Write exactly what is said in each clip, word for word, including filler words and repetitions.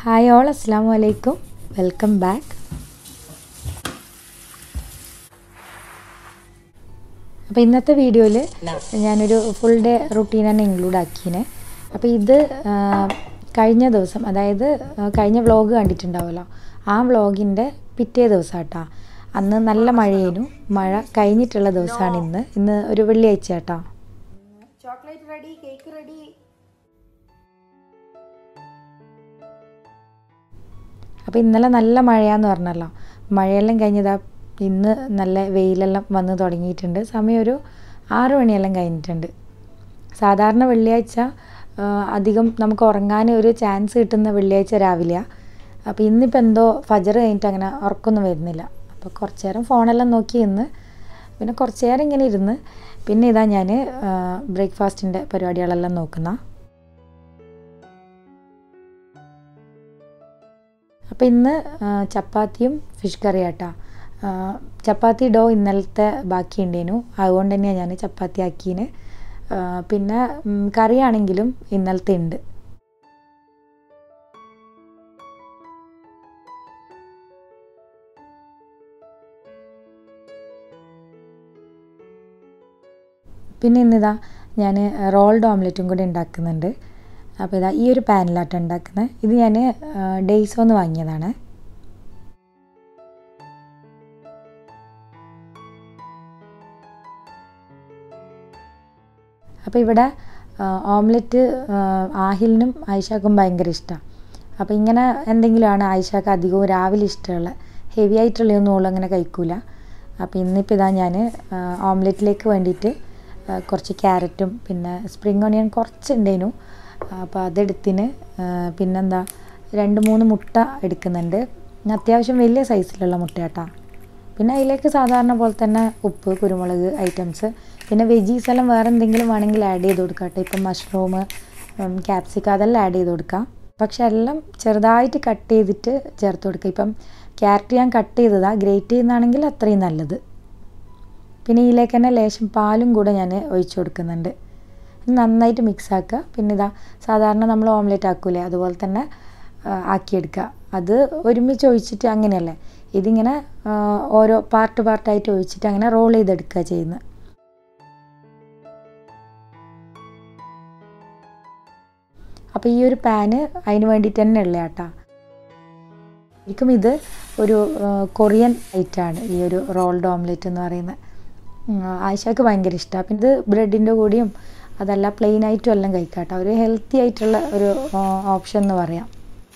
Hi all, Assalamu alaikum. Welcome back. അപ്പോൾ ഇന്നത്തെ വീഡിയോയിൽ ഞാനൊരു ഫുൾ ഡേ റുട്ടീൻ തന്നെ ഇൻക്ലൂഡ് ആക്കിനെ. അപ്പോൾ ഇത് കഴിഞ്ഞ ദിവസം, അതായത് കഴിഞ്ഞ വ്ളോഗ് കണ്ടിട്ടുണ്ടാവുമല്ലോ, ആ വ്ളോഗിൻ്റെ പിറ്റേ ദിവസം കേട്ടോ. അന്ന് നല്ല മഴയായിരുന്നു. മഴ കഴിഞ്ഞിട്ടുള്ള ദിവസമാണ് ഇന്ന്. ഇന്ന് ഒരു വെള്ളിയാഴ്ച കേട്ടോ. Chocolate ready, cake ready. അപ്പോൾ ഇന്നലെ നല്ല മഴയാന്ന് പറഞ്ഞല്ലോ. മഴയെല്ലാം കഴിഞ്ഞതാ ഇന്ന് നല്ല വെയിലെല്ലാം വന്ന് തുടങ്ങിയിട്ടുണ്ട്. സമയം ഒരു ആറ് മണിയെല്ലാം കഴിഞ്ഞിട്ടുണ്ട്. സാധാരണ വെള്ളിയാഴ്ച അധികം നമുക്ക് ഉറങ്ങാൻ ഒരു ചാൻസ് കിട്ടുന്ന വെള്ളിയാഴ്ച രാവിലെയാണ്. അപ്പോൾ ഇന്നിപ്പോൾ എന്തോ ഫജർ കഴിഞ്ഞിട്ട് അങ്ങനെ ഉറക്കൊന്നും വരുന്നില്ല. അപ്പോൾ കുറച്ച് നേരം ഫോണെല്ലാം നോക്കി ഇന്ന്, പിന്നെ കുറച്ച് നേരം ഇങ്ങനെ ഇരുന്ന്, പിന്നെ ഇതാ ഞാൻ ബ്രേക്ക്ഫാസ്റ്റിൻ്റെ പരിപാടികളെല്ലാം നോക്കുന്ന. അപ്പോൾ ഇന്ന് ചപ്പാത്തിയും ഫിഷ് കറി ആട്ടാ. ചപ്പാത്തി ഡോ ഇന്നലത്തെ ബാക്കി ഉണ്ടേനു, അതുകൊണ്ട് തന്നെയാണ് ഞാൻ ചപ്പാത്തി ആക്കീന്. പിന്നെ കറിയാണെങ്കിലും ഇന്നലത്തെ ഉണ്ട്. പിന്നെ ഇന്നിതാ ഞാൻ റോൾഡ് ഓംലെറ്റും കൂടി ഉണ്ടാക്കുന്നുണ്ട്. അപ്പോൾ ഇതാ ഈ ഒരു പാനിലാട്ട് ഉണ്ടാക്കുന്നത്. ഇത് ഞാൻ ഡേയ്സോന്ന് വാങ്ങിയതാണ്. അപ്പോൾ ഇവിടെ ഓംലെറ്റ് ആഹിലിനും ആയിഷാക്കും ഭയങ്കര ഇഷ്ടമാണ്. അപ്പോൾ ഇങ്ങനെ എന്തെങ്കിലുമാണ് ആയിഷാക്ക് അധികവും രാവിലെ ഇഷ്ടമുള്ള. ഹെവി ആയിട്ടുള്ളതൊന്നും ഓൾ അങ്ങനെ കഴിക്കൂല. അപ്പോൾ ഇന്നിപ്പോൾ ഇതാ ഞാൻ ഓംലെറ്റിലേക്ക് വേണ്ടിയിട്ട് കുറച്ച് ക്യാരറ്റും പിന്നെ സ്പ്രിംഗ് ഓണിയൻ കുറച്ചുണ്ടേനു, അപ്പോൾ അതെടുത്തിന്. പിന്നെന്താ രണ്ട് മൂന്ന് മുട്ട എടുക്കുന്നുണ്ട്. അത്യാവശ്യം വലിയ സൈസിലുള്ള മുട്ട കേട്ടോ. പിന്നെ അതിലേക്ക് സാധാരണ പോലെ തന്നെ ഉപ്പ്, കുരുമുളക് ഐറ്റംസ്, പിന്നെ വെജീസ് എല്ലാം വേറെ എന്തെങ്കിലും വേണമെങ്കിൽ ആഡ് ചെയ്ത് കൊടുക്കാം കേട്ടോ. ഇപ്പം മഷ്റൂം, ക്യാപ്സിക്കം അതെല്ലാം ആഡ് ചെയ്ത് കൊടുക്കാം. പക്ഷെ എല്ലാം ചെറുതായിട്ട് കട്ട് ചെയ്തിട്ട് ചേർത്ത് കൊടുക്കുക. ഇപ്പം ക്യാരറ്റ് ഞാൻ കട്ട് ചെയ്തതാണ്, ഗ്രേറ്റ് ചെയ്യുന്നതാണെങ്കിൽ അത്രയും നല്ലത്. പിന്നെ ഇതിലേക്ക് തന്നെ ലേശം പാലും കൂടെ ഞാൻ ഒഴിച്ചു കൊടുക്കുന്നുണ്ട്. നന്നായിട്ട് മിക്സ് ആക്കുക. പിന്നെ ഇതാ സാധാരണ നമ്മൾ ഓംലെറ്റ് ആക്കൂലേ, അതുപോലെ തന്നെ ആക്കിയെടുക്കുക. അത് ഒരുമിച്ച് ഒഴിച്ചിട്ട് അങ്ങനെയല്ലേ, ഇതിങ്ങനെ ഓരോ പാർട്ട് പാർട്ടായിട്ട് ഒഴിച്ചിട്ട് അങ്ങനെ റോൾ ചെയ്തെടുക്കുക ചെയ്യുന്നത്. അപ്പോൾ ഈ ഒരു പാന് അതിന് വേണ്ടിയിട്ട് തന്നെ ഉള്ള കേട്ടോ. ശരിക്കും ഇത് ഒരു കൊറിയൻ ഐറ്റമാണ് ഈ ഒരു റോൾഡ് ഓംലെറ്റ് എന്ന് പറയുന്നത്. ആയിഷാക്ക് ഭയങ്കര ഇഷ്ടമാണ്. പിന്നെ ഇത് ബ്രെഡിൻ്റെ കൂടിയും അതല്ല പ്ലെയിൻ ആയിട്ടും എല്ലാം കഴിക്കാം കേട്ടോ. ഒരു ഹെൽത്തി ആയിട്ടുള്ള ഒരു ഓപ്ഷൻ എന്ന് പറയാം.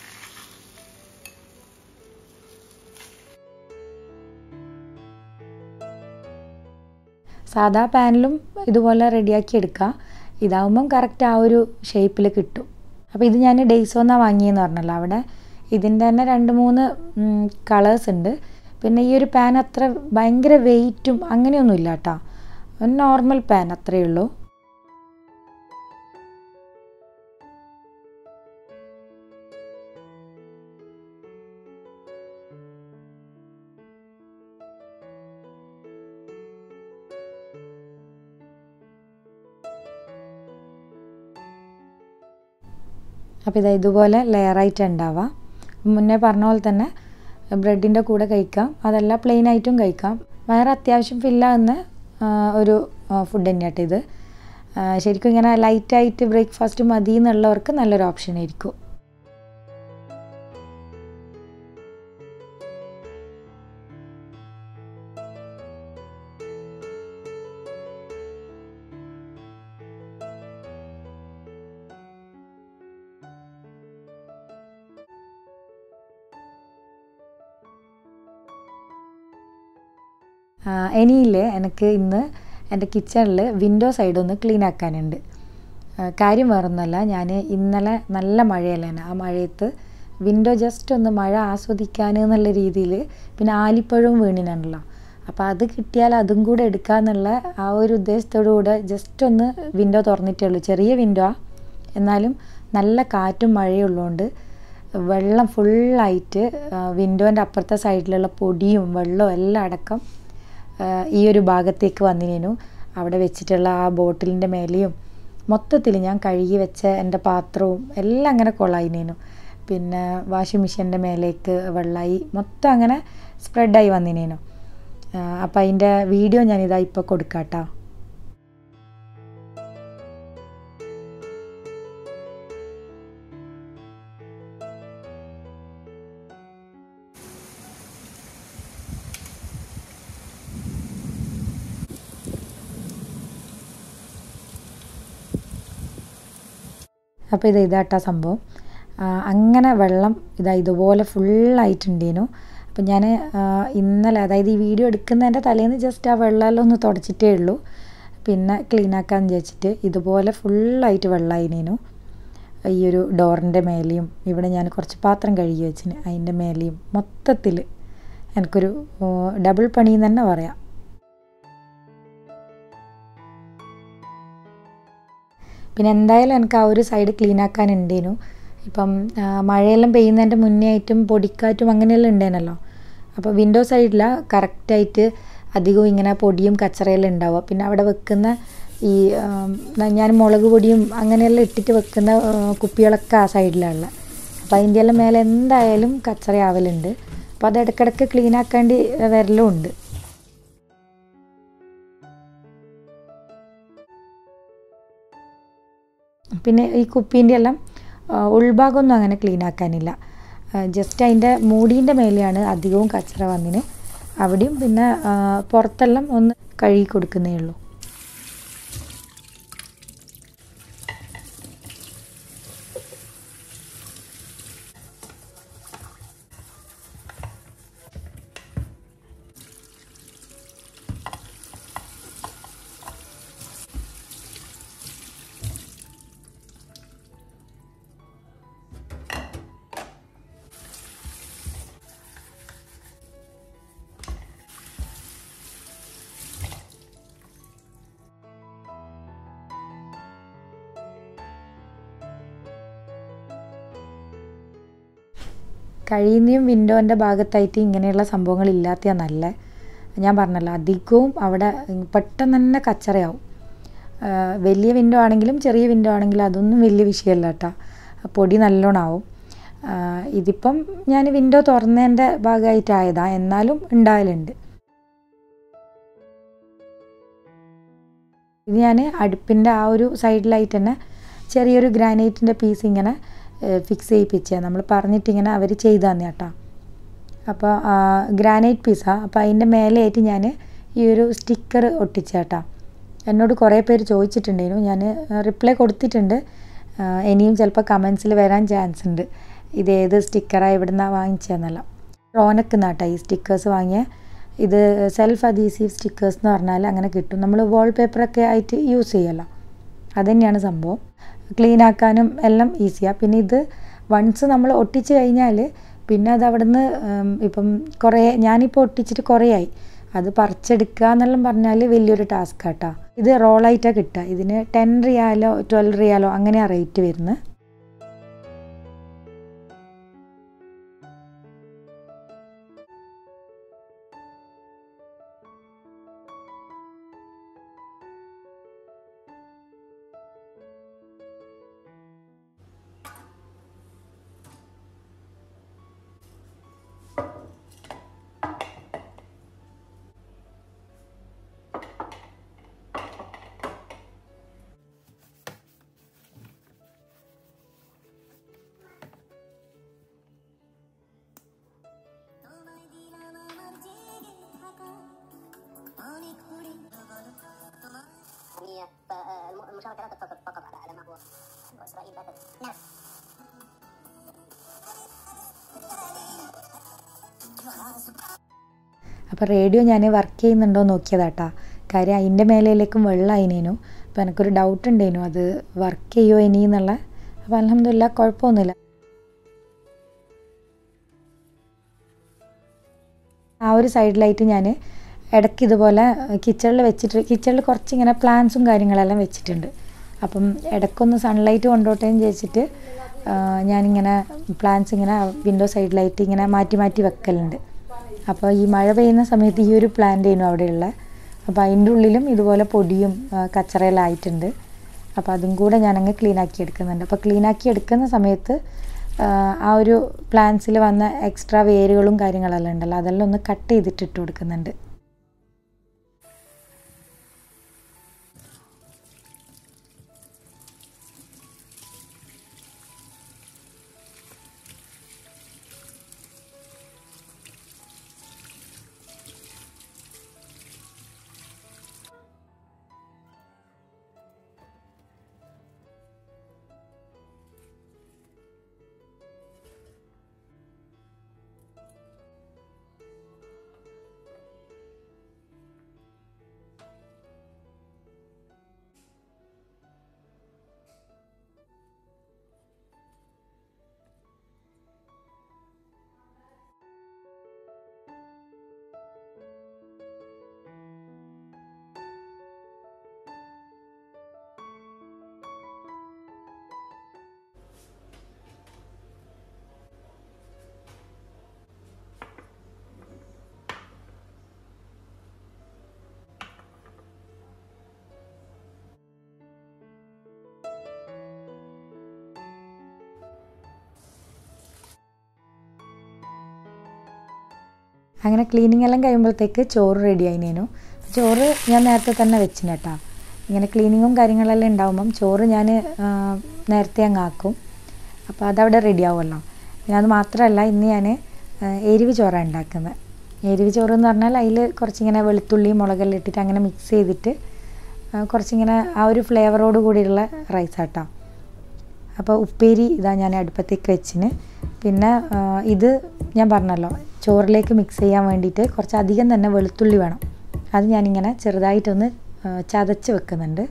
സാധാ പാനിലും ഇതുപോലെ റെഡിയാക്കി എടുക്കുക. ഇതാവുമ്പം കറക്റ്റ് ആ ഒരു ഷേപ്പിൽ കിട്ടും. അപ്പോൾ ഇത് ഞാൻ ഡേയ്സോന്നാണ് വാങ്ങിയെന്ന് പറഞ്ഞല്ലോ. അവിടെ ഇതിൻ്റെ തന്നെ രണ്ട് മൂന്ന് കളേഴ്സ് ഉണ്ട്. പിന്നെ ഈ ഒരു പാൻ അത്ര ഭയങ്കര വെയിറ്റും അങ്ങനെയൊന്നും ഇല്ല കേട്ടോ. ഒരു നോർമൽ പാൻ അത്രയേ ഉള്ളൂ. അപ്പോൾ ഇത് ഇതുപോലെ ലെയറായിട്ട് ഉണ്ടാവുക. മുന്നേ പറഞ്ഞ പോലെ തന്നെ ബ്രെഡിൻ്റെ കൂടെ കഴിക്കാം, അതല്ല പ്ലെയിൻ ആയിട്ടും കഴിക്കാം. വേറെ അത്യാവശ്യം ഫില്ലാകുന്ന ഒരു ഫുഡ് തന്നെയാട്ടോ ഇത്. ശരിക്കും ഇങ്ങനെ ലൈറ്റായിട്ട് ബ്രേക്ക്ഫാസ്റ്റ് മതി എന്നുള്ളവർക്ക് നല്ലൊരു ഓപ്ഷൻ ആയിരിക്കും. ഇനിയില്ലേ എനിക്ക് ഇന്ന് എൻ്റെ കിച്ചണിൽ വിൻഡോ സൈഡ് ഒന്ന് ക്ലീൻ ആക്കാനുണ്ട്. കാര്യം വേറൊന്നുമല്ല, ഞാൻ ഇന്നലെ നല്ല മഴയല്ലേ, ആ മഴയത്ത് വിൻഡോ ജസ്റ്റ് ഒന്ന് മഴ ആസ്വദിക്കാൻ എന്നുള്ള രീതിയിൽ, പിന്നെ ആലിപ്പഴവും വീണിനാണല്ലോ, അപ്പോൾ അത് കിട്ടിയാൽ അതും കൂടെ എടുക്കാമെന്നുള്ള ആ ഒരു ഉദ്ദേശത്തോടു കൂടെ ജസ്റ്റ് ഒന്ന് വിൻഡോ തുറന്നിട്ടേ ഉള്ളൂ. ചെറിയ വിൻഡോ ആ, എന്നാലും നല്ല കാറ്റും മഴയും ഉള്ളതുകൊണ്ട് വെള്ളം ഫുള്ളായിട്ട് വിൻഡോൻ്റെ അപ്പുറത്തെ സൈഡിലുള്ള പൊടിയും വെള്ളവും എല്ലാം അടക്കം ഈ ഒരു ഭാഗത്തേക്ക് വന്നിനു. അവിടെ വെച്ചിട്ടുള്ള ആ ബോട്ടിലിൻ്റെ മേലെയും മൊത്തത്തിൽ ഞാൻ കഴുകി വെച്ച എൻ്റെ പാത്രവും എല്ലാം അങ്ങനെ കൊളായിനു. പിന്നെ വാഷിംഗ് മെഷീൻ്റെ മേലേക്ക് വെള്ളമായി മൊത്തം അങ്ങനെ സ്പ്രെഡായി വന്നിനേനു. അപ്പോൾ അതിൻ്റെ വീഡിയോ ഞാനിതാ ഇപ്പോൾ കൊടുക്കാം കേട്ടോ. അപ്പോൾ ഇത് ഇതാട്ടാ സംഭവം. അങ്ങനെ വെള്ളം ഇതാ ഇതുപോലെ ഫുള്ളായിട്ടുണ്ടേനു. അപ്പം ഞാൻ ഇന്നലെ, അതായത് ഈ വീഡിയോ എടുക്കുന്നതിൻ്റെ തലേന്ന് ജസ്റ്റ് ആ വെള്ളമെല്ലാം ഒന്ന് തുടച്ചിട്ടേ ഉള്ളൂ. പിന്നെ ക്ലീനാക്കാന്ന് വിചാരിച്ചിട്ട് ഇതുപോലെ ഫുള്ളായിട്ട് വെള്ളമായിനേനു. ഈ ഒരു ഡോറിൻ്റെ മേലെയും ഇവിടെ ഞാൻ കുറച്ച് പാത്രം കഴുകി വെച്ചിന് അതിൻ്റെ മേലെയും മൊത്തത്തിൽ എനിക്കൊരു ഡബിൾ പണിയെന്ന് തന്നെ പറയാം. പിന്നെ എന്തായാലും എനിക്ക് ആ ഒരു സൈഡ് ക്ലീൻ ആക്കാനുണ്ടേനു. ഇപ്പം മഴയെല്ലാം പെയ്യുന്നതിൻ്റെ മുന്നേ ആയിട്ടും പൊടിക്കാറ്റും അങ്ങനെയെല്ലാം ഉണ്ടേനല്ലോ. അപ്പോൾ വിൻഡോ സൈഡിലാണ് കറക്റ്റായിട്ട് അധികവും ഇങ്ങനെ പൊടിയും കച്ചറയെല്ലാം ഉണ്ടാവുക. പിന്നെ അവിടെ വെക്കുന്ന ഈ ഞാൻ മുളക് പൊടിയും അങ്ങനെയെല്ലാം ഇട്ടിട്ട് വെക്കുന്ന കുപ്പികളൊക്കെ ആ സൈഡിലാണ്. അപ്പോൾ അതിൻ്റെ എല്ലാം മേലെ എന്തായാലും കച്ചറയാവലുണ്ട്. അപ്പോൾ അത് ഇടയ്ക്കിടയ്ക്ക് ക്ലീൻ ആക്കേണ്ടി വരലും ഉണ്ട്. പിന്നെ ഈ കുപ്പീൻ്റെ എല്ലാം ഉൾഭാഗമൊന്നും അങ്ങനെ ക്ലീൻ ആക്കാനില്ല. ജസ്റ്റ് അതിൻ്റെ മൂടീൻ്റെ മേലെയാണ് അധികവും കച്ചറ വന്നിന്. അവിടെയും പിന്നെ പുറത്തെല്ലാം ഒന്ന് കഴുകി കൊടുക്കുന്നേ ഉള്ളൂ. കഴിയുന്നതും വിൻഡോൻ്റെ ഭാഗത്തായിട്ട് ഇങ്ങനെയുള്ള സംഭവങ്ങൾ ഇല്ലാത്തതാണ് നല്ലത്. ഞാൻ പറഞ്ഞല്ലോ, അധികവും അവിടെ പെട്ടെന്ന് തന്നെ കച്ചറയാവും. വലിയ വിൻഡോ ആണെങ്കിലും ചെറിയ വിൻഡോ ആണെങ്കിലും അതൊന്നും വലിയ വിഷയമല്ല കേട്ടോ, പൊടി നല്ലോണം ആവും. ഇതിപ്പം ഞാൻ വിൻഡോ തുറന്നതിൻ്റെ ഭാഗമായിട്ടായതാണ്, എന്നാലും ഉണ്ടാകലുണ്ട്. ഇത് ഞാൻ അടുപ്പിൻ്റെ ആ ഒരു സൈഡിലായിട്ട് തന്നെ ചെറിയൊരു ഗ്രാനൈറ്റിൻ്റെ പീസ് ഇങ്ങനെ ഫിക്സ് ചെയ്യിപ്പിച്ചാൽ നമ്മൾ പറഞ്ഞിട്ടിങ്ങനെ അവർ ചെയ്തു തന്നെ കേട്ടോ. അപ്പോൾ ഗ്രാനൈറ്റ് പീസാണ്. അപ്പോൾ അതിൻ്റെ മേലെയായിട്ട് ഞാൻ ഈ ഒരു സ്റ്റിക്കർ ഒട്ടിച്ചേട്ടാ. എന്നോട് കുറേ പേര് ചോദിച്ചിട്ടുണ്ടായിരുന്നു, ഞാൻ റിപ്ലൈ കൊടുത്തിട്ടുണ്ട്. ഇനിയും ചിലപ്പോൾ കമൻസിൽ വരാൻ ചാൻസ് ഉണ്ട് ഇതേത് സ്റ്റിക്കറാണ് എവിടെ നിന്നാണ് വാങ്ങിച്ചതെന്നല്ല. റോനക്ക് നാട്ടാ ഈ സ്റ്റിക്കേഴ്സ് വാങ്ങിയ. ഇത് സെൽഫ് അഡീസീവ് സ്റ്റിക്കേഴ്സ് എന്ന് പറഞ്ഞാൽ അങ്ങനെ കിട്ടും. നമ്മൾ വാൾപേപ്പറൊക്കെ ആയിട്ട് യൂസ് ചെയ്യുമല്ലോ, അതുതന്നെയാണ് സംഭവം. ക്ലീൻ ആക്കാനും എല്ലാം ഈസിയാണ്. പിന്നെ ഇത് വൺസ് നമ്മൾ ഒട്ടിച്ച് കഴിഞ്ഞാൽ പിന്നെ അത് അവിടെ നിന്ന് ഇപ്പം കുറേ ഞാനിപ്പോൾ ഒട്ടിച്ചിട്ട് കുറേ ആയി, അത് പറിച്ചെടുക്കുക എന്നെല്ലാം പറഞ്ഞാൽ വലിയൊരു ടാസ്ക് ആട്ടോ. ഇത് റോളായിട്ടാണ് കിട്ടുക. ഇതിന് ടെൻ റിയാലോ ട്വൽവ് റിയാലോ അങ്ങനെയാണ് റേറ്റ് വരുന്നത്. المشاركة لا تقتصر فقط على على ما هو وإسرائيل باتت نعم. അപ്പോൾ റേഡിയോ ഞാൻ വർക്ക് ചെയ്യുന്നുണ്ടോ നോക്കിയതാട്ടാ. കാര്യം അതിൻ്റെ മേലേക്കും വെള്ളം അതിനേനു. അപ്പോൾ എനിക്കൊരു ഡൗട്ട് ഉണ്ടായിരുന്നു അത് വർക്ക് ചെയ്യുമോ ഇനി എന്നുള്ള. അപ്പോൾ അൽഹംദുലില്ലാ കുഴപ്പമൊന്നുമില്ല. ആ ഒരു സൈഡിലായിട്ട് ഞാൻ ഇടയ്ക്ക് ഇതുപോലെ കിച്ചണിൽ വെച്ചിട്ട്, കിച്ചണിൽ കുറച്ചിങ്ങനെ പ്ലാന്റ്സും കാര്യങ്ങളെല്ലാം വെച്ചിട്ടുണ്ട്. അപ്പം ഇടയ്ക്കൊന്ന് സൺലൈറ്റ് കൊണ്ടോട്ടെ എന്ന് വിചാരിച്ചിട്ട് ഞാനിങ്ങനെ പ്ലാന്റ്സ് ഇങ്ങനെ വിൻഡോ സൈഡിലായിട്ട് ഇങ്ങനെ മാറ്റി മാറ്റി വെക്കലുണ്ട്. അപ്പോൾ ഈ മഴ പെയ്യുന്ന സമയത്ത് ഈ ഒരു പ്ലാന്റ് ചെയ്യുന്നു അവിടെയുള്ള. അപ്പോൾ അതിൻ്റെ ഉള്ളിലും ഇതുപോലെ പൊടിയും കച്ചറയെല്ലാം ആയിട്ടുണ്ട്. അപ്പോൾ അതും കൂടെ ഞാനങ്ങ് ക്ലീനാക്കി എടുക്കുന്നുണ്ട്. അപ്പോൾ ക്ലീനാക്കി എടുക്കുന്ന സമയത്ത് ആ ഒരു പ്ലാന്റ്സിൽ വന്ന എക്സ്ട്രാ വേരുകളും കാര്യങ്ങളെല്ലാം ഉണ്ടല്ലോ അതെല്ലാം ഒന്ന് കട്ട് ചെയ്തിട്ട് ഇട്ട് കൊടുക്കുന്നുണ്ട്. അങ്ങനെ ക്ലീനിങ് എല്ലാം കഴിയുമ്പോഴത്തേക്ക് ചോറ് റെഡി ആയിനേനു. ചോറ് ഞാൻ നേരത്തെ തന്നെ വെച്ചിന് കേട്ടോ. ഇങ്ങനെ ക്ലീനിങ്ങും കാര്യങ്ങളെല്ലാം ഉണ്ടാകുമ്പം ചോറ് ഞാൻ നേരത്തെ അങ്ങ് ആക്കും. അപ്പോൾ അതവിടെ റെഡി ആവുമല്ലോ. പിന്നെ അത് മാത്രമല്ല ഇന്ന് ഞാൻ എരിവ് ചോറാണ് ഉണ്ടാക്കുന്നത്. എരിവ് ചോറ് എന്ന് പറഞ്ഞാൽ അതിൽ കുറച്ചിങ്ങനെ വെളുത്തുള്ളി മുളകെല്ലാം ഇട്ടിട്ട് അങ്ങനെ മിക്സ് ചെയ്തിട്ട് കുറച്ചിങ്ങനെ ആ ഒരു ഫ്ലേവറോട് കൂടിയുള്ള റൈസാട്ടോ. അപ്പോൾ ഉപ്പേരി ഇതാ ഞാൻ അടുപ്പത്തേക്ക് വെച്ചിന്. പിന്നെ ഇത് ഞാൻ പറഞ്ഞല്ലോ ചോറിലേക്ക് മിക്സ് ചെയ്യാൻ വേണ്ടിയിട്ട് കുറച്ചധികം തന്നെ വെളുത്തുള്ളി വേണം. അത് ഞാനിങ്ങനെ ചെറുതായിട്ടൊന്ന് ചതച്ച് വെക്കുന്നുണ്ട്.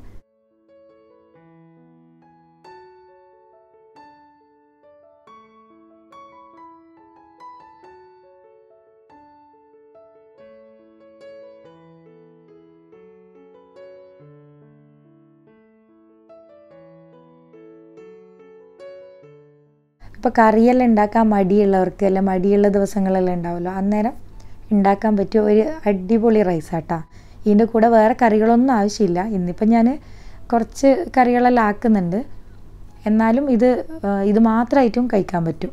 ഇപ്പോൾ കറിയെല്ലാം ഉണ്ടാക്കാൻ മടിയുള്ളവർക്ക് അല്ല മടിയുള്ള ദിവസങ്ങളെല്ലാം ഉണ്ടാവുമല്ലോ, അന്നേരം ഉണ്ടാക്കാൻ പറ്റിയ ഒരു അടിപൊളി റൈസാട്ടാ. ഇതിൻ്റെ കൂടെ വേറെ കറികളൊന്നും ആവശ്യമില്ല. ഇന്നിപ്പം ഞാൻ കുറച്ച് കറികളെല്ലാം ആക്കുന്നുണ്ട്, എന്നാലും ഇത് ഇത് മാത്രമായിട്ടും കഴിക്കാൻ പറ്റും.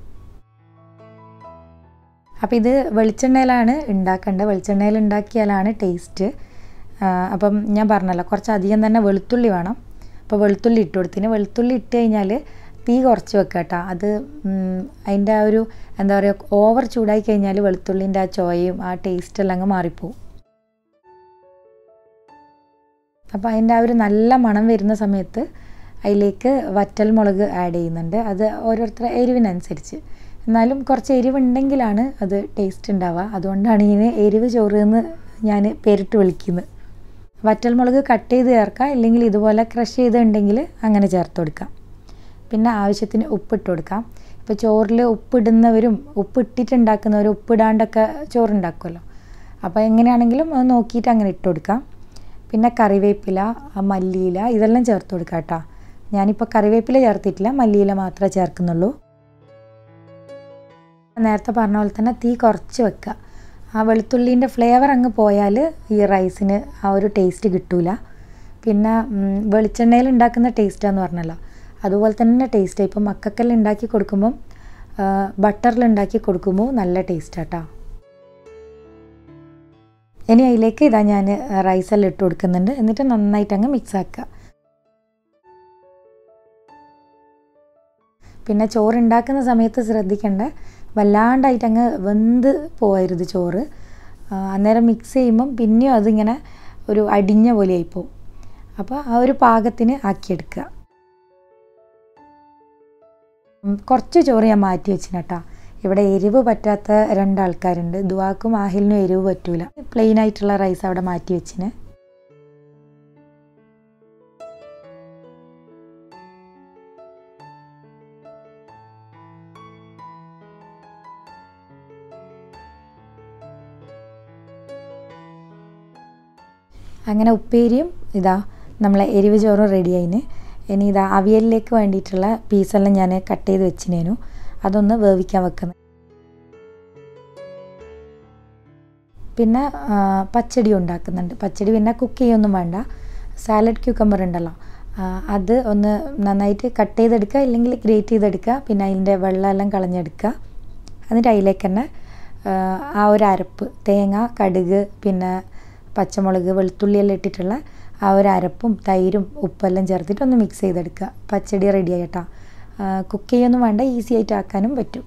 അപ്പോൾ ഇത് വെളിച്ചെണ്ണയിലാണ് ഉണ്ടാക്കേണ്ടത്. വെളിച്ചെണ്ണയിൽ ഉണ്ടാക്കിയാലാണ് ടേസ്റ്റ്. അപ്പം ഞാൻ പറഞ്ഞല്ലോ കുറച്ചധികം തന്നെ വെളുത്തുള്ളി വേണം. അപ്പോൾ വെളുത്തുള്ളി ഇട്ട് കൊടുത്തിന്. വെളുത്തുള്ളി ഇട്ട് കഴിഞ്ഞാൽ തീ കുറച്ച് വെക്കുക കേട്ടോ. അത് അതിൻ്റെ ആ ഒരു എന്താ പറയുക ഓവർ ചൂടായി കഴിഞ്ഞാൽ വെളുത്തുള്ളിൻ്റെ ആ ചോയയും ആ ടേസ്റ്റെല്ലാം അങ്ങ് മാറിപ്പോവും. അപ്പോൾ അതിൻ്റെ ആ ഒരു നല്ല മണം വരുന്ന സമയത്ത് അതിലേക്ക് വറ്റൽ മുളക് ആഡ് ചെയ്യുന്നുണ്ട്. അത് ഓരോരുത്തരുടെ എരിവിനനുസരിച്ച്, എന്നാലും കുറച്ച് എരിവുണ്ടെങ്കിലാണ് അത് ടേസ്റ്റ് ഉണ്ടാവുക. അതുകൊണ്ടാണ് ഇതിന് എരിവ് ചോറ് എന്ന് ഞാൻ പേരിട്ട് വിളിക്കുന്നത്. വറ്റൽ മുളക് കട്ട് ചെയ്ത് ചേർക്കാം, ഇല്ലെങ്കിൽ ഇതുപോലെ ക്രഷ് ചെയ്തുണ്ടെങ്കിൽ അങ്ങനെ ചേർത്ത് കൊടുക്കാം. പിന്നെ ആവശ്യത്തിന് ഉപ്പിട്ട് കൊടുക്കാം. ഇപ്പോൾ ചോറിൽ ഉപ്പിടുന്നവരും ഉപ്പിട്ടിട്ടുണ്ടാക്കുന്നവരും ഉപ്പിടാണ്ടൊക്കെ ചോറുണ്ടാക്കുമല്ലോ. അപ്പോൾ എങ്ങനെയാണെങ്കിലും അത് നോക്കിയിട്ട് അങ്ങനെ ഇട്ട് കൊടുക്കാം. പിന്നെ കറിവേപ്പില, മല്ലിയില ഇതെല്ലാം ചേർത്ത് കൊടുക്കാം കേട്ടോ. ഞാനിപ്പോൾ കറിവേപ്പില ചേർത്തിട്ടില്ല, മല്ലിയില മാത്രമേ ചേർക്കുന്നുള്ളൂ. നേരത്തെ പറഞ്ഞ പോലെ തന്നെ തീ കുറച്ച് വെക്കുക. ആ വെളുത്തുള്ളീൻ്റെ ഫ്ലേവർ അങ്ങ് പോയാൽ ഈ റൈസിന് ആ ഒരു ടേസ്റ്റ് കിട്ടില്ല. പിന്നെ വെളിച്ചെണ്ണയിൽ ഉണ്ടാക്കുന്ന ടേസ്റ്റാന്ന് പറഞ്ഞല്ലോ, അതുപോലെ തന്നെ ടേസ്റ്റ്. ഇപ്പം മക്കൾക്കെല്ലാം ഉണ്ടാക്കി കൊടുക്കുമ്പം ബട്ടറിൽ ഉണ്ടാക്കി കൊടുക്കുമ്പോൾ നല്ല ടേസ്റ്റ് ആട്ടോ. ഇനി അതിലേക്ക് ഇതാ ഞാൻ റൈസെല്ലാം ഇട്ട് കൊടുക്കുന്നുണ്ട്. എന്നിട്ട് നന്നായിട്ട് അങ്ങ് മിക്സ് ആക്കുക. പിന്നെ ചോറ് ഉണ്ടാക്കുന്ന സമയത്ത് ശ്രദ്ധിക്കേണ്ട വല്ലാണ്ടായിട്ട് അങ്ങ് വെന്ത് പോകരുത് ചോറ്. അന്നേരം മിക്സ് ചെയ്യുമ്പം പിന്നെയും അതിങ്ങനെ ഒരു അടിഞ്ഞ പോലെ ആയിപ്പോവും. അപ്പോൾ ആ ഒരു പാകത്തിന് ആക്കിയെടുക്കുക. കുറച്ച് ചോറ് ഞാൻ മാറ്റി വെച്ചിന് കേട്ടോ. ഇവിടെ എരിവ് പറ്റാത്ത രണ്ടാൾക്കാരുണ്ട്. ദുവാക്കും ആഹിലിനും എരിവ് പറ്റൂല. പ്ലെയിൻ ആയിട്ടുള്ള റൈസ് അവിടെ മാറ്റി വെച്ചിന്. അങ്ങനെ ഉപ്പേരിയും ഇതാ നമ്മളെ എരിവ് ചോറും റെഡിയായിന്. ഇനി ഇതാ അവിയലിലേക്ക് വേണ്ടിയിട്ടുള്ള പീസെല്ലാം ഞാൻ കട്ട് ചെയ്ത് വെച്ചിനേനു. അതൊന്ന് വേവിക്കാൻ വെക്കുന്നത്. പിന്നെ പച്ചടി ഉണ്ടാക്കുന്നുണ്ട്. പച്ചടി പിന്നെ കുക്ക് ചെയ്യൊന്നും വേണ്ട. സാലഡ് ക്യൂക്കമ്പർ ഉണ്ടല്ലോ, അത് ഒന്ന് നന്നായിട്ട് കട്ട് ചെയ്തെടുക്കുക, ഇല്ലെങ്കിൽ ഗ്രേറ്റ് ചെയ്തെടുക്കുക. പിന്നെ അതിൻ്റെ വെള്ളമെല്ലാം കളഞ്ഞെടുക്കുക. എന്നിട്ട് അതിലേക്ക് തന്നെ ആ ഒരു അരപ്പ്, തേങ്ങ, കടുക്, പിന്നെ പച്ചമുളക്, വെളുത്തുള്ളിയെല്ലാം ഇട്ടിട്ടുള്ള ആ ഒരു അരപ്പും തൈരും ഉപ്പെല്ലാം ചേർത്തിട്ട് ഒന്ന് മിക്സ് ചെയ്തെടുക്കുക. പച്ചടി റെഡി ആയിട്ടാ. കുക്ക് ചെയ്യൊന്നും വേണ്ട, ഈസി ആയിട്ട് ആക്കാനും പറ്റും.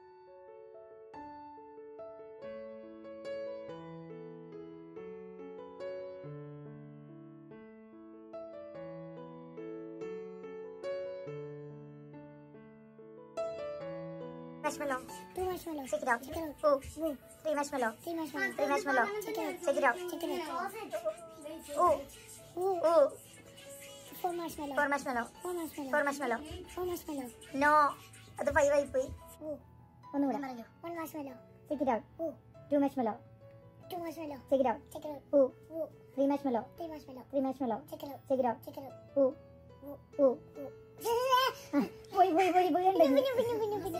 Marshmallow. Two marshmallow. Check it out. Oh, oh. Three marshmallow. Three marshmallow. Three marshmallow. Check it out. Check it out. Check it out. Oh, oh, oh. Four marshmallow. Four marshmallow. Four marshmallow. Four marshmallow. Four marshmallow. No, അത് five ആയി പോയി. Oh, ഒന്നുകൂടെ. One marshmallow. Check it out. Oh, two marshmallow. Two marshmallow. Check it out. Check it out. Oh, oh. Three marshmallow. Three marshmallow. Three marshmallow. Check it out. Check it out. Check it out. Oh, oh, oh, oh. പോയി പോയി പോയി പോയി ഉണ്ടെങ്കിൽ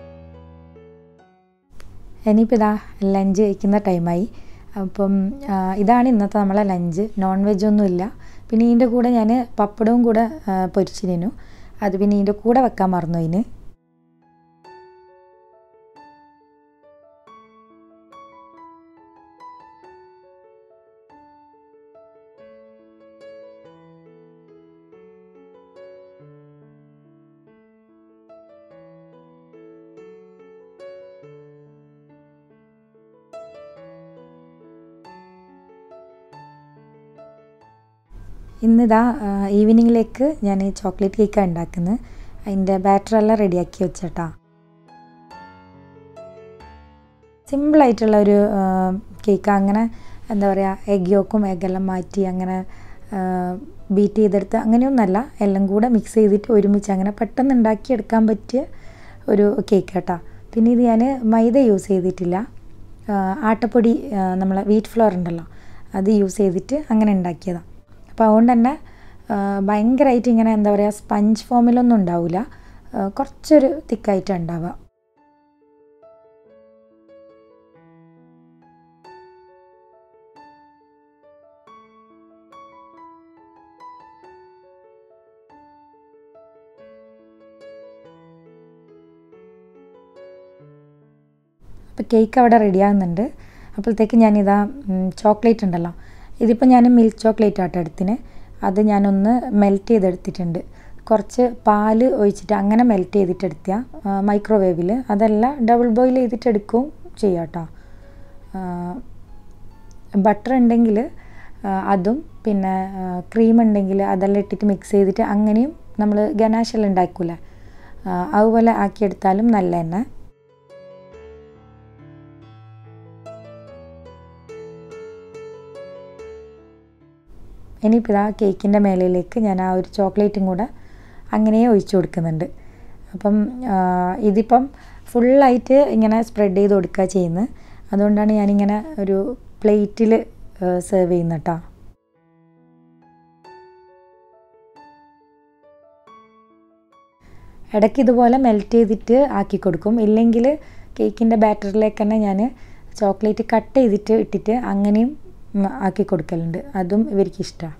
ഇനിയിപ്പോൾ ഇതാ lunch കഴിക്കുന്ന ടൈമായി. അപ്പം ഇതാണ് ഇന്നത്തെ നമ്മളെ ലഞ്ച്. നോൺ വെജൊന്നുമില്ല. പിന്നെ ഇതിൻ്റെ കൂടെ ഞാൻ പപ്പടവും കൂടെ പൊരിച്ചിരുന്നു. അത് പിന്നെ ഇതിൻ്റെ കൂടെ വെക്കാൻ മറന്നു. അതിന് ഇന്നിതാ ഈവനിങ്ങിലേക്ക് ഞാൻ ചോക്ലേറ്റ് കേക്കാണ് ഉണ്ടാക്കുന്നത്. അതിൻ്റെ ബാറ്ററെല്ലാം റെഡിയാക്കി വെച്ചേട്ടാ. സിമ്പിളായിട്ടുള്ള ഒരു കേക്ക്. അങ്ങനെ എന്താ പറയുക, എഗ് യോക്കും എഗ്ഗെല്ലാം മാറ്റി അങ്ങനെ ബീറ്റ് ചെയ്തെടുത്ത് അങ്ങനെയൊന്നല്ല, എല്ലാം കൂടെ മിക്സ് ചെയ്തിട്ട് ഒരുമിച്ച് അങ്ങനെ പെട്ടെന്ന് ഉണ്ടാക്കിയെടുക്കാൻ പറ്റിയ ഒരു കേക്ക് കേട്ടോ. പിന്നെ ഇത് ഞാൻ മൈദ യൂസ് ചെയ്തിട്ടില്ല, ആട്ടപ്പൊടി, നമ്മളെ വീറ്റ് ഫ്ലോർ ഉണ്ടല്ലോ, അത് യൂസ് ചെയ്തിട്ട് അങ്ങനെ ഉണ്ടാക്കിയതാണ്. അപ്പോൾ അതുകൊണ്ട് തന്നെ ഭയങ്കരമായിട്ട് ഇങ്ങനെ എന്താ പറയുക, സ്പഞ്ച് ഫോമിലൊന്നും ഉണ്ടാവില്ല, കുറച്ചൊരു തിക്കായിട്ട് ഉണ്ടാവുക. അപ്പോൾ കേക്ക് അവിടെ റെഡിയാകുന്നുണ്ട്. അപ്പോഴത്തേക്ക് ഞാനിതാ ചോക്ലേറ്റ് ഉണ്ടല്ലോ, ഇതിപ്പോൾ ഞാൻ മിൽക്ക് ചോക്ലേറ്റ് ആട്ടോ എടുത്തിന്. അത് ഞാനൊന്ന് മെൽറ്റ് ചെയ്തെടുത്തിട്ടുണ്ട്. കുറച്ച് പാൽ ഒഴിച്ചിട്ട് അങ്ങനെ മെൽറ്റ് ചെയ്തിട്ടെടുത്തിയ മൈക്രോവേവിൽ. അതല്ല ഡബിൾ ബോയിൽ ചെയ്തിട്ടെടുക്കും ചെയ്യാം കേട്ടോ. ബട്ടർ ഉണ്ടെങ്കിൽ അതും പിന്നെ ക്രീം ഉണ്ടെങ്കിൽ അതെല്ലാം ഇട്ടിട്ട് മിക്സ് ചെയ്തിട്ട് അങ്ങനെയും നമ്മൾ ഗനാഷെല്ലാം ഉണ്ടാക്കൂലേ, അതുപോലെ ആക്കിയെടുത്താലും നല്ല തന്നെ. ഇനിയിപ്പോൾ ഇതാ കേക്കിൻ്റെ മേലയിലേക്ക് ഞാൻ ആ ഒരു ചോക്ലേറ്റും കൂടെ അങ്ങനെ ഒഴിച്ചു കൊടുക്കുന്നുണ്ട്. അപ്പം ഇതിപ്പം ഫുള്ളായിട്ട് ഇങ്ങനെ സ്പ്രെഡ് ചെയ്ത് കൊടുക്കുക ചെയ്യുന്നത്. അതുകൊണ്ടാണ് ഞാനിങ്ങനെ ഒരു പ്ലേറ്റിൽ സെർവ് ചെയ്യുന്നത് കേട്ടോ. ഇടയ്ക്ക് ഇതുപോലെ മെൽറ്റ് ചെയ്തിട്ട് ആക്കി കൊടുക്കും. ഇല്ലെങ്കിൽ കേക്കിൻ്റെ ബാറ്ററിലേക്ക് തന്നെ ഞാൻ ചോക്ലേറ്റ് കട്ട് ചെയ്തിട്ട് ഇട്ടിട്ട് അങ്ങനെയും ആക്കി കൊടുക്കലുണ്ട്. അതും ഇവർക്ക് ഇഷ്ടമാണ്.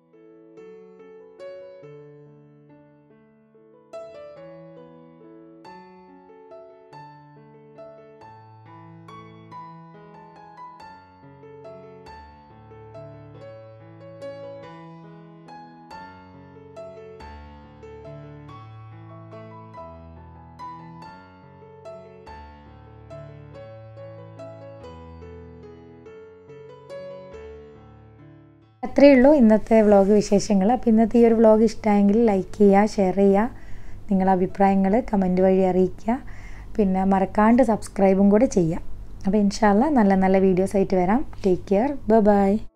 അത്രയേ ഉള്ളൂ ഇന്നത്തെ വ്ളോഗ് വിശേഷങ്ങൾ. അപ്പോൾ ഇന്നത്തെ ഈ ഒരു വ്ളോഗ് ഇഷ്ടമായെങ്കിൽ ലൈക്ക് ചെയ്യുക, ഷെയർ ചെയ്യുക, നിങ്ങളുടെ അഭിപ്രായങ്ങൾ കമൻറ്റ് വഴി അറിയിക്കുക. പിന്നെ മറക്കാണ്ട് സബ്സ്ക്രൈബും കൂടെ ചെയ്യുക. അപ്പോൾ ഇൻഷാ അല്ലാഹ് നല്ല നല്ല വീഡിയോസ് ആയിട്ട് വരാം. Take care, bye by.